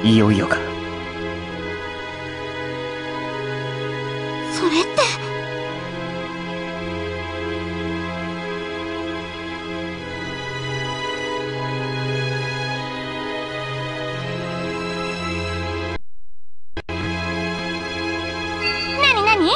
いよいよか。 それって。なになに？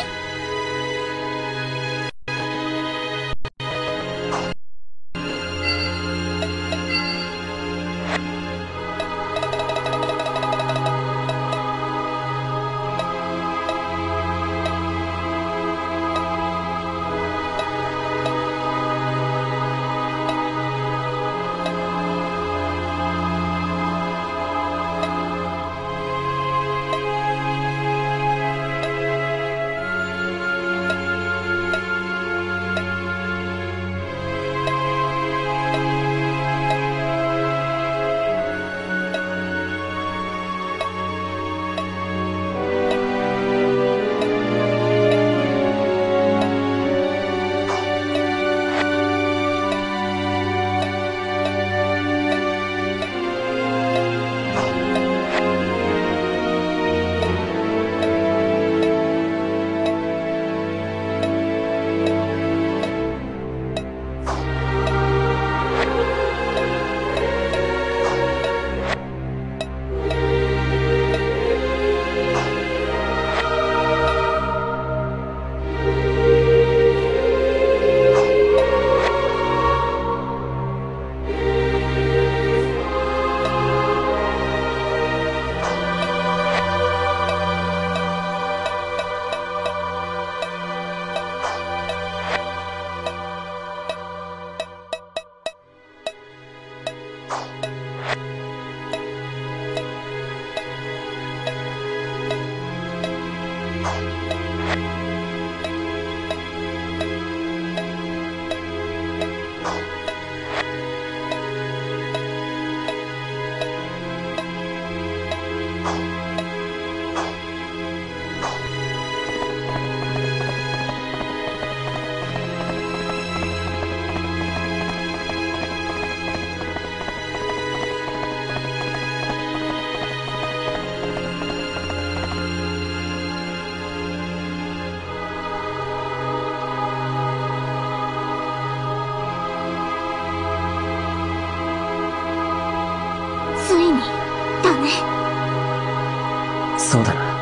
ついにだね。 そうだな。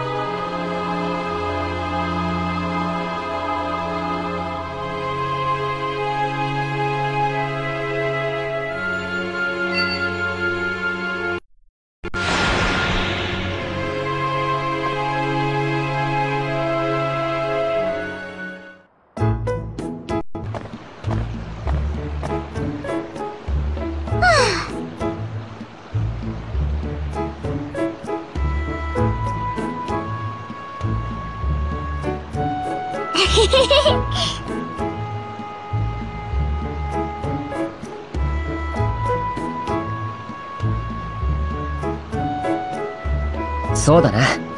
そうだな。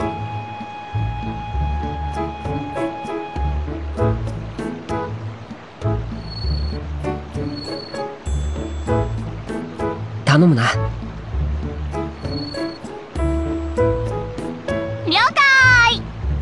頼むな。 了解。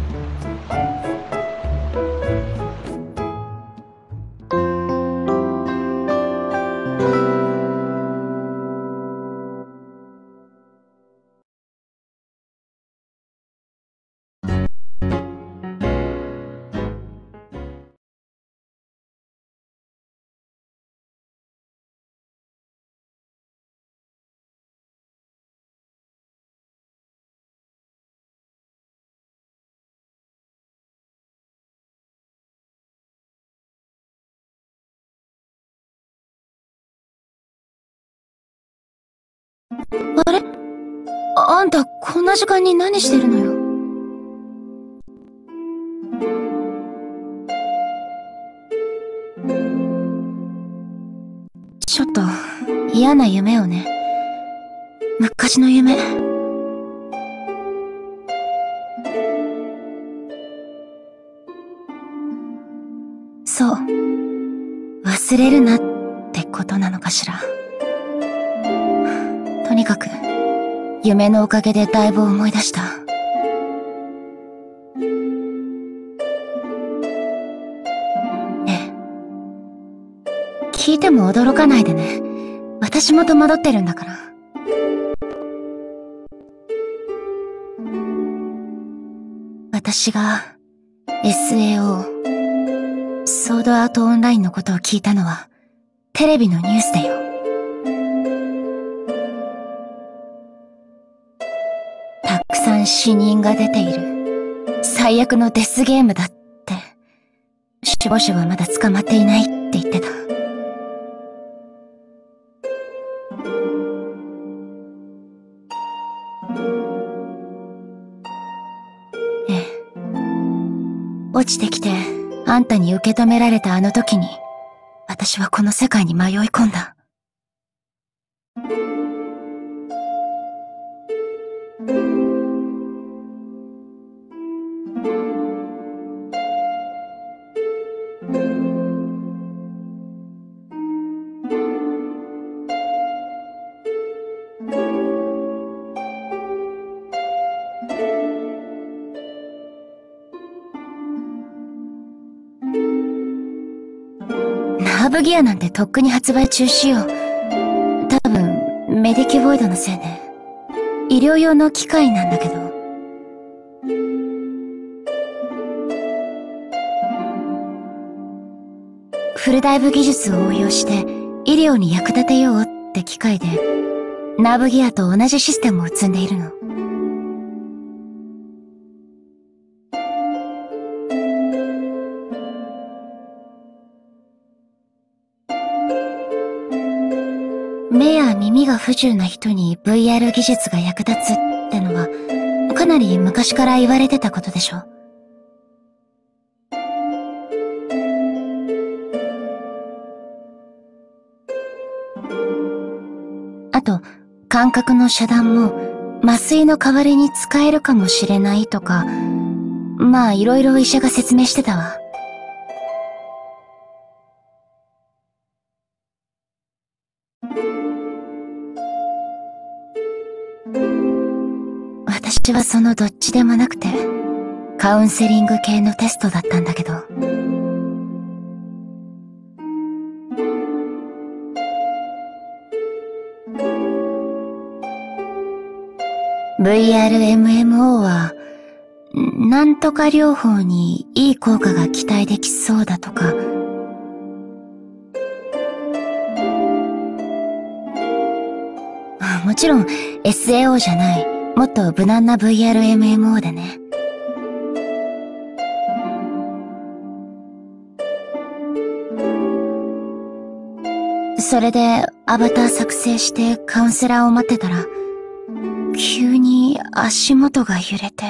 あれ？あんたこんな時間に何してるのよ。ちょっと嫌な夢をね。昔の夢。そう。忘れるなってことなのかしら。とにかく夢のおかげでだいぶ思い出した。ねえ。聞いても驚かないでね。私も戸惑ってるんだから。私が SAO、ソードアートオンラインのことを聞いたのはテレビのニュースでよ。たくさん死人が出ている。最悪のデスゲームだって。守護者はまだ捕まっていないって言ってた。ええ。落ちてきてあんたに受け止められたあの時に、私はこの世界に迷い込んだ。ナーブギアなんてとっくに発売中止よ。多分、メディキュボイドのせいで。医療用の機械なんだけど。フルダイブ技術を応用して医療に役立てようって機械で、ナーブギアと同じシステムを積んでいるの。目や耳が不自由な人に VR 技術が役立つってのは、かなり昔から言われてたことでしょ。あと、感覚の遮断も麻酔の代わりに使えるかもしれないとか、まあいろいろ医者が説明してたわ。私はそのどっちでもなくて、カウンセリング系のテストだったんだけど。VRMMO は、なんとか療法にいい効果が期待できそうだとか、もちろん SAO じゃない、もっと無難な VRMMO でね。それでアバター作成してカウンセラーを待ってたら、急に足元が揺れて。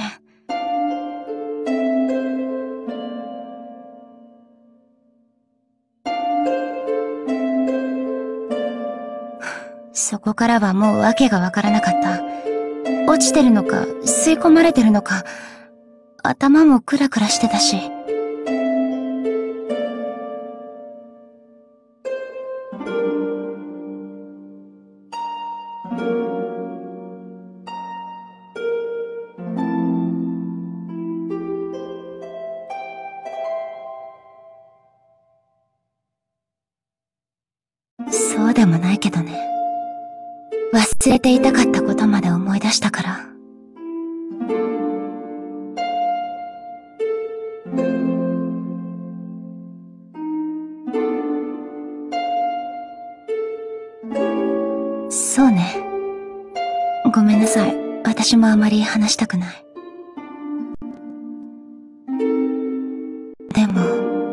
そこからはもう訳がわからなかった。落ちてるのか、吸い込まれてるのか、頭もクラクラしてたし。そうでもないけどね。忘れていたかったことまで思い出したから。そうね。ごめんなさい。私もあまり話したくない。でも、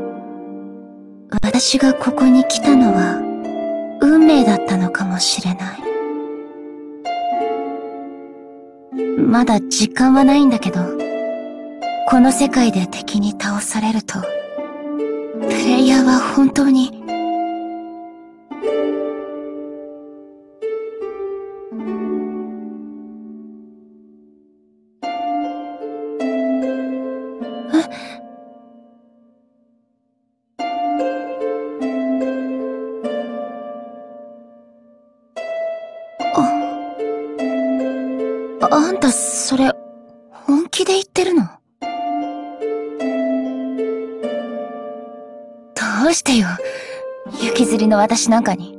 私がここに来たのは、運命だったのかもしれない。まだ実感はないんだけど、この世界で敵に倒されると、プレイヤーは本当に、 あんた、それ、本気で言ってるの？どうしてよ、雪吊りの私なんかに。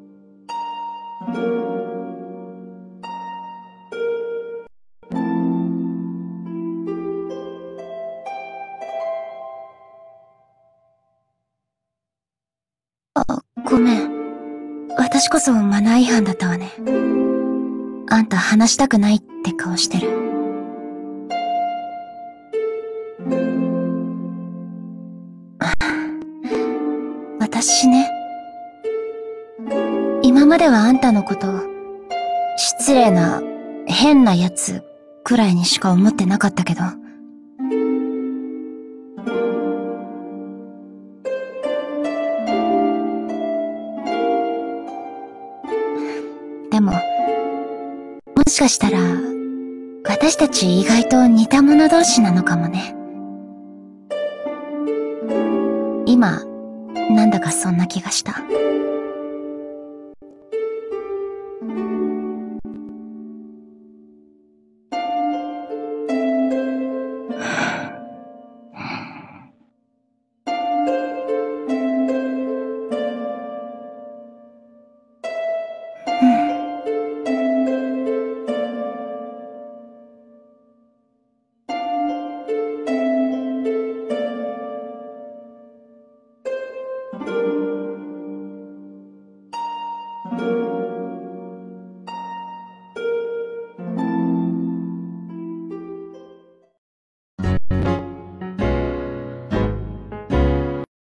ごめん。私こそマナー違反だったわね。あんた話したくないって顔してる。私ね。今まではあんたのこと、失礼な、変なやつくらいにしか思ってなかったけど。でも、もしかしたら、私たち意外と似た者同士なのかもね。今、なんだかそんな気がした。